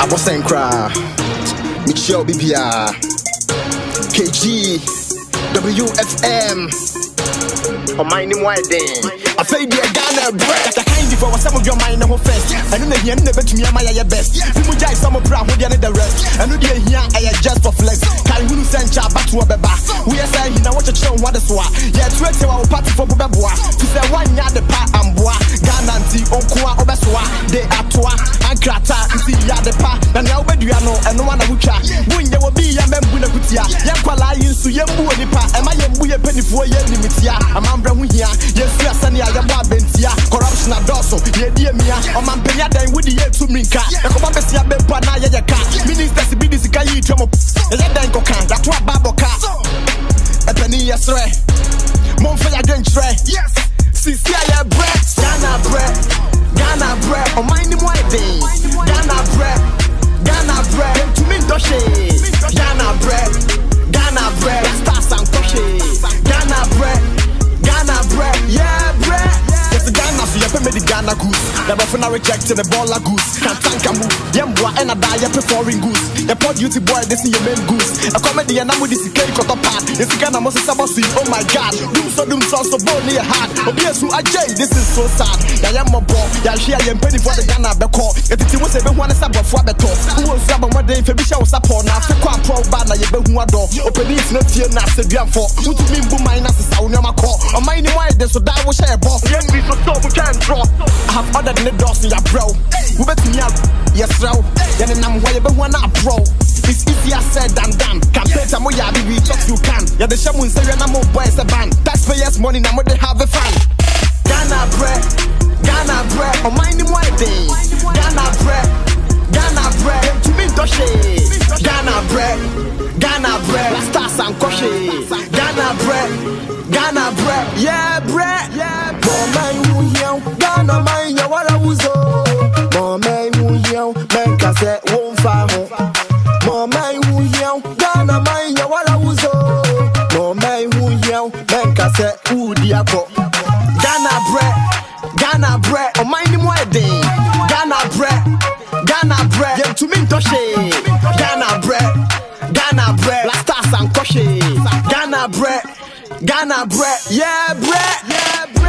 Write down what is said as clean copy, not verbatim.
What's that cry? Michelle BBR KayGee WFM. On my name, why then? I pay the Ghana bread. I can't for some of your mind who first. And then you never to me, my best. You die some of Brown, who the rest. And you here, I just for flex. Can you send your back to a beba? We are saying, I want to show what is what. Yeah, 20 our party for Baba. To say 1 yard the part and bois. Ghana and the Okua Obaswa. They are toa and Krata. See ya the part. And now, but you know, and no one will try. When you will be a member of Kutia. Yakwala is to Yambu Nipa. And my Yambu penny for your limitia. I'm here. Yes, yes, and I am Bentia. Corruption of Dosso. Yeah, dear Mia. On my Penya, then with the year to Minka. The Comabesia Bempana Yaka. Ministers be this guy. And then Cocan. That's what Baboka. A penny, yes, right. Monfaya Gentre. Yes. Cecilia bread. Ghana bread. Ghana bread. On my name, why day. Ghana bread. Ghana bread. To me, Doshe. Ghana bread. Ghana bread. Stars and Koshe. Ghana bread. Ghana bread, yeah, bread. Yes, the Ghana for you made the Ghana goose. Never for now rejecting the baller goose. Can't thank a move. Yamboa and a die preferring goose. The poor duty boy, this is your main goose. A comedy and I'm with this cake cut apart. It's Ghana must have seen. Oh my god. Doom so bone near hard. Oh, yes, who are Jay? This is so sad. I am a ball. Yeah, she I am penny for the Ghana Beko. If it was everyone is about for the top. Who was about one day for Bisha was upon now. For quite pro banner, you bet who are door. Open it, not here, not the gun for. Who to mean boom minus is our name. On my name, why so that was a boss. Young me so we can't draw. I have other than the doors in your bro. Who bet me out? Yes, bro. Then I'm why you one up, bro. It's easier said than done. Campaign to my yard, we talk you can. Yeah, the shaman say you're not more boys a band. Taxpayers' money, now they have a fun. Ghana bread, Ghana bread. On my name, why day? Ghana bread, Ghana bread. To me, Doshe. Ghana bread, Ghana bread. Stars and Koshe. Ghana bread. Ghana bread, yeah, bread, yeah. Mama, you young, Ghana, my, ya what I was on. Mama, you young, man, cassette won't fire. Mama, you young, Ghana, my, ya what I was on. Mama, you young, man, cassette, who dear pop. Ghana bread, on my name, why day? Ghana bread, yeah, to me, Doshe. Ghana bread, Black Stars and Koshe. Ghana bread, yeah, bread, yeah, bread.